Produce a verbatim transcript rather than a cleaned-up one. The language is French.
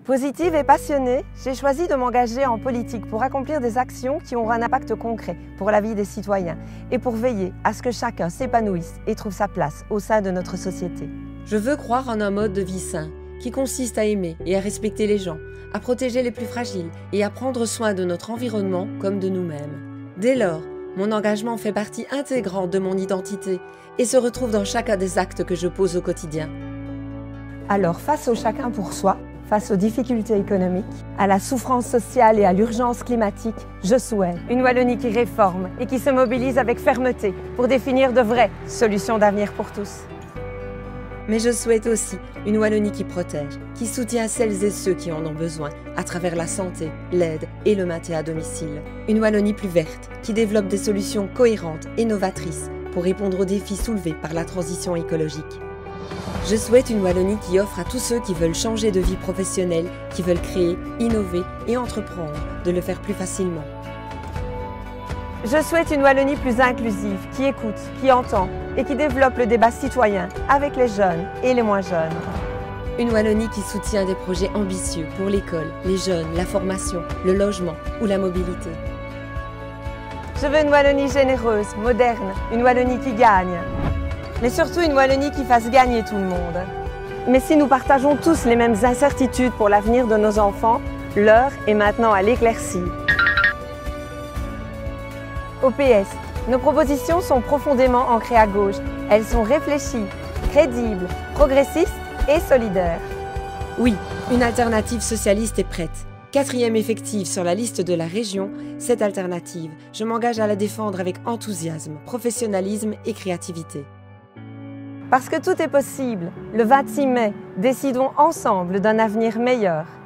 Positive et passionnée, j'ai choisi de m'engager en politique pour accomplir des actions qui auront un impact concret pour la vie des citoyens et pour veiller à ce que chacun s'épanouisse et trouve sa place au sein de notre société. Je veux croire en un mode de vie sain qui consiste à aimer et à respecter les gens, à protéger les plus fragiles et à prendre soin de notre environnement comme de nous-mêmes. Dès lors, mon engagement fait partie intégrante de mon identité et se retrouve dans chacun des actes que je pose au quotidien. Alors, face au chacun pour soi, face aux difficultés économiques, à la souffrance sociale et à l'urgence climatique, je souhaite une Wallonie qui réforme et qui se mobilise avec fermeté pour définir de vraies solutions d'avenir pour tous. Mais je souhaite aussi une Wallonie qui protège, qui soutient celles et ceux qui en ont besoin à travers la santé, l'aide et le maintien à domicile. Une Wallonie plus verte, qui développe des solutions cohérentes et novatrices pour répondre aux défis soulevés par la transition écologique. Je souhaite une Wallonie qui offre à tous ceux qui veulent changer de vie professionnelle, qui veulent créer, innover et entreprendre, de le faire plus facilement. Je souhaite une Wallonie plus inclusive, qui écoute, qui entend et qui développe le débat citoyen avec les jeunes et les moins jeunes. Une Wallonie qui soutient des projets ambitieux pour l'école, les jeunes, la formation, le logement ou la mobilité. Je veux une Wallonie généreuse, moderne, une Wallonie qui gagne. Mais surtout une Wallonie qui fasse gagner tout le monde. Mais si nous partageons tous les mêmes incertitudes pour l'avenir de nos enfants, l'heure est maintenant à l'éclaircie. Au P S, nos propositions sont profondément ancrées à gauche. Elles sont réfléchies, crédibles, progressistes et solidaires. Oui, une alternative socialiste est prête. Quatrième effective sur la liste de la région, cette alternative, je m'engage à la défendre avec enthousiasme, professionnalisme et créativité. Parce que tout est possible, le vingt-six mai, décidons ensemble d'un avenir meilleur.